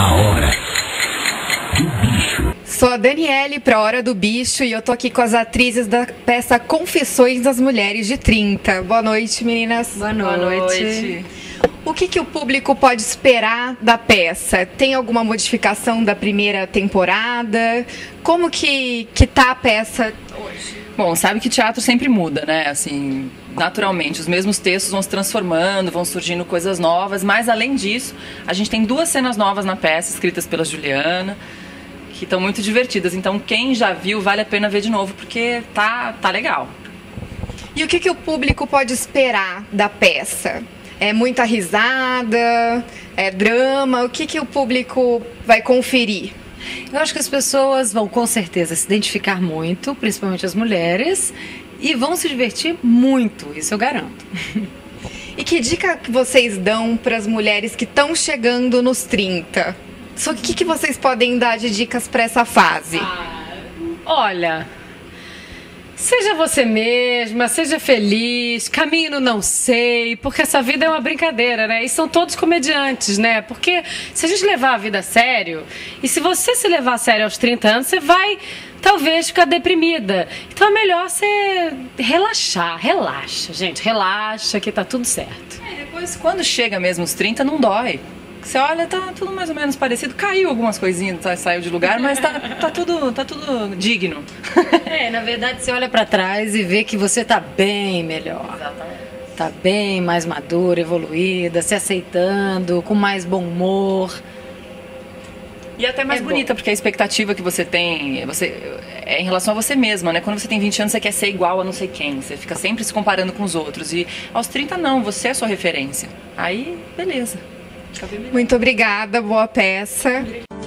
A Hora do Bicho. Sou a Daniele para a Hora do Bicho e eu tô aqui com as atrizes da peça Confissões das Mulheres de 30. Boa noite, meninas. Boa noite. O que o público pode esperar da peça? Tem alguma modificação da primeira temporada? Como que tá a peça hoje? Bom, sabe que teatro sempre muda, né? Assim, naturalmente, os mesmos textos vão se transformando, vão surgindo coisas novas, mas além disso, a gente tem 2 cenas novas na peça, escritas pela Juliana, que estão muito divertidas. Então, quem já viu, vale a pena ver de novo, porque tá legal. E o que o público pode esperar da peça? É muita risada? É drama? O que o público vai conferir? Eu acho que as pessoas vão com certeza se identificar muito, principalmente as mulheres, e vão se divertir muito, isso eu garanto. E que dica que vocês dão para as mulheres que estão chegando nos 30? Só que vocês podem dar de dicas para essa fase? Olha, seja você mesma, seja feliz, caminhe no não sei, porque essa vida é uma brincadeira, né? E são todos comediantes, né? Porque se a gente levar a vida a sério, e se você se levar a sério aos 30 anos, você vai talvez ficar deprimida. Então é melhor você relaxar, relaxa, gente, relaxa que tá tudo certo. Depois, quando chega mesmo os 30, não dói. Você olha, tá tudo mais ou menos parecido. Caiu algumas coisinhas, saiu de lugar, mas tá tudo digno. Na verdade, você olha pra trás e vê que você tá bem melhor. Exatamente. Tá bem mais madura, evoluída, se aceitando, com mais bom humor. E até mais bonita, porque a expectativa que você tem é em relação a você mesma, né? Quando você tem 20 anos, você quer ser igual a não sei quem. Você fica sempre se comparando com os outros. E aos 30, não, você é a sua referência. Aí, beleza. Muito obrigada, boa peça.